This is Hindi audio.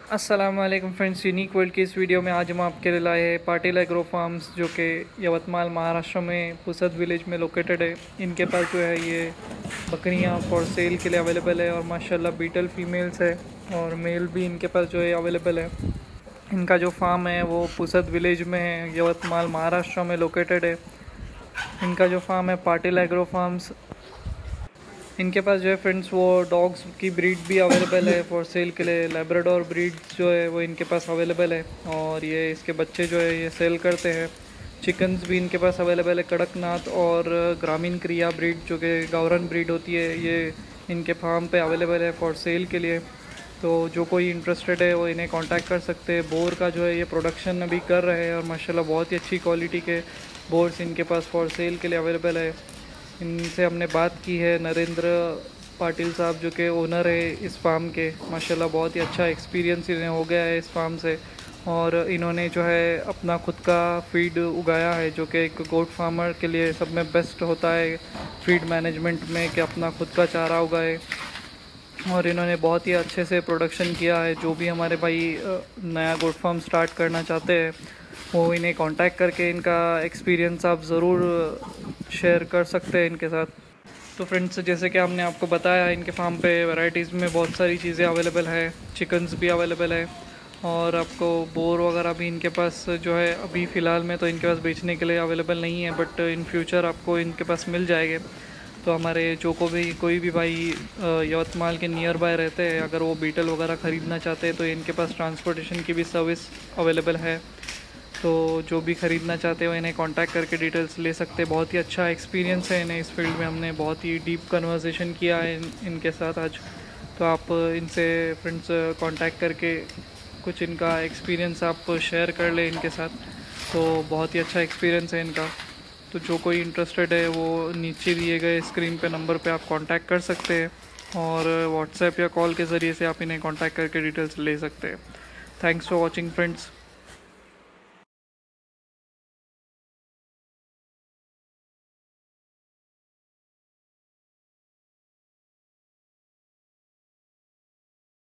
अस्सलाम वालेकुम फ्रेंड्स, यूनिक वर्ल्ड की इस वीडियो में आज हम आपके लिए लाए हैं पाटिल एग्रो फार्म्स, जो कि यवतमाल महाराष्ट्र में पुसद विलेज में लोकेटेड है। इनके पास जो है ये बकरियां फॉर सेल के लिए अवेलेबल है और माशाल्लाह बीटल फीमेल्स है और मेल भी इनके पास जो है अवेलेबल है। इनका जो फार्म है वो पुसद विलेज में है, यवतमाल महाराष्ट्र में लोकेटेड है। इनका जो फार्म है पाटिल एग्रो फार्म्स। इनके पास जो है फ्रेंड्स वो डॉग्स की ब्रीड भी अवेलेबल है फॉर सेल के लिए। लैब्राडोर ब्रीड जो है वो इनके पास अवेलेबल है और ये इसके बच्चे जो है ये सेल करते हैं। चिकन्स भी इनके पास अवेलेबल है, कड़कनाथ और ग्रामीण क्रिया ब्रीड जो कि गावरन ब्रीड होती है, ये इनके फार्म पे अवेलेबल है फॉर सेल के लिए। तो जो कोई इंटरेस्टेड है वो इन्हें कांटेक्ट कर सकते हैं। बोर का जो है ये प्रोडक्शन अभी कर रहे हैं और माशाल्लाह बहुत ही अच्छी क्वालिटी के बोर्स इनके पास फॉर सेल के लिए अवेलेबल है। इनसे हमने बात की है, नरेंद्र पाटिल साहब जो कि ओनर है इस फार्म के। माशाल्लाह बहुत ही अच्छा एक्सपीरियंस इन्हें हो गया है इस फार्म से और इन्होंने जो है अपना खुद का फीड उगाया है, जो कि एक गोट फार्मर के लिए सब में बेस्ट होता है फीड मैनेजमेंट में, कि अपना खुद का चारा उगाए। और इन्होंने बहुत ही अच्छे से प्रोडक्शन किया है। जो भी हमारे भाई नया गोट फार्म स्टार्ट करना चाहते हैं वो इन्हें कांटेक्ट करके इनका एक्सपीरियंस आप ज़रूर शेयर कर सकते हैं इनके साथ। तो फ्रेंड्स, जैसे कि हमने आपको बताया, इनके फार्म पे वैरायटीज़ में बहुत सारी चीज़ें अवेलेबल है। चिकन्स भी अवेलेबल है और आपको बोर वगैरह भी इनके पास जो है अभी फ़िलहाल में तो इनके पास बेचने के लिए अवेलेबल नहीं है, बट इन फ्यूचर आपको इनके पास मिल जाएंगे। तो हमारे जो को भी कोई भी भाई यवतमाल के नियर बाय रहते हैं, अगर वो बीटल वगैरह ख़रीदना चाहते हैं तो इनके पास ट्रांसपोर्टेशन की भी सर्विस अवेलेबल है। तो जो भी ख़रीदना चाहते हो इन्हें कांटेक्ट करके डिटेल्स ले सकते हैं। बहुत ही अच्छा एक्सपीरियंस है इन्हें इस फील्ड में। हमने बहुत ही डीप कन्वर्सेशन किया है इनके साथ आज। तो आप इनसे फ्रेंड्स कांटेक्ट करके कुछ इनका एक्सपीरियंस आप शेयर कर लें इनके साथ। तो बहुत ही अच्छा एक्सपीरियंस है इनका। तो जो कोई इंटरेस्टेड है वो नीचे दिए गए स्क्रीन पे नंबर पे आप कांटेक्ट कर सकते हैं और व्हाट्सएप या कॉल के ज़रिए से आप इन्हें कांटेक्ट करके डिटेल्स ले सकते हैं। Thanks for watching friends.